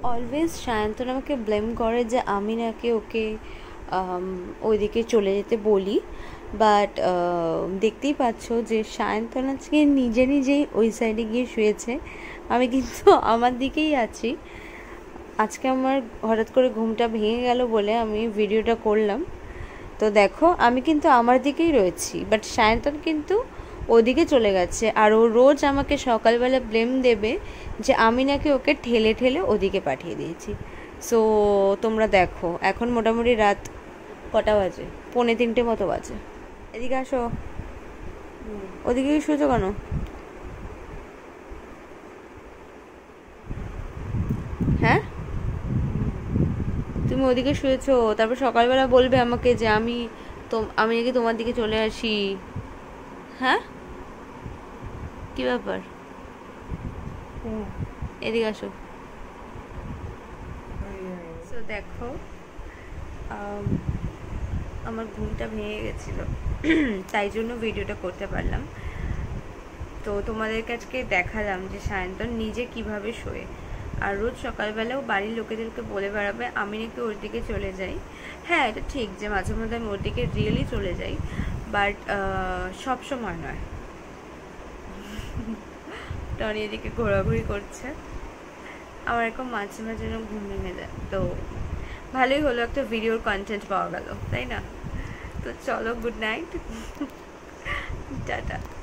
Always Sayantan আমাকে blame করে যে আমি নাকি ওকে ওইদিকে চলে যেতে বলি, বাট দেখতেই পাচ্ছ যে সায়ন্তন আজকে নিজেই ওই সাইডে গিয়ে শুয়েছে, আমি কিন্তু আমার দিকেই আছি। আজকে আমার হঠাৎ করে ঘুমটা ভেঙে গেল বলে আমি ভিডিওটা করলাম। তো দেখো আমি কিন্তু আমার দিকেই রয়েছি, বাট সায়ন্তন কিন্তু ওদিকে চলে গেছে। আর ও রোজ আমাকে সকালবেলা ব্লেম দেবে যে আমি নাকি ওকে ঠেলে ওদিকে পাঠিয়ে দিয়েছি। সো তোমরা দেখো এখন মোটামুটি রাত কটা বাজে, 2:45 মতো বাজে। এদিকে আসো, ওদিকে শুয়েছো কেন? হ্যাঁ, তুমি ওদিকে শুয়েছো, তারপর সকালবেলা বলবে আমাকে যে আমি নাকি তোমার দিকে চলে আসি। হ্যাঁ, কি ব্যাপার? এদিকে আসো। তো দেখো আমার ঘুমটা ভেঙে গেছিলো, তাই জন্য ভিডিওটা করতে পারলাম। তো তোমাদেরকে আজকে দেখালাম যে সায়ন্তন নিজে কিভাবে শোয়। আর রোজ সকালবেলাও বাড়ির লোকেদেরকে বলে বেড়াবে আমি নাকি ওর দিকে চলে যাই। হ্যাঁ, এটা ঠিক যে মাঝে মধ্যে আমি ওর দিকে রিয়েলি চলে যাই, বাট সব সময় নয়। টনি এদিকে ঘোরাঘুরি করছে, আমার এখন মাঝে মাঝে ঘুম ভেঙে যায়। তো ভালোই হলো, একটা ভিডিওর কন্টেন্ট পাওয়া গেল, তাই না? তো চলো, গুড নাইট, টাটা।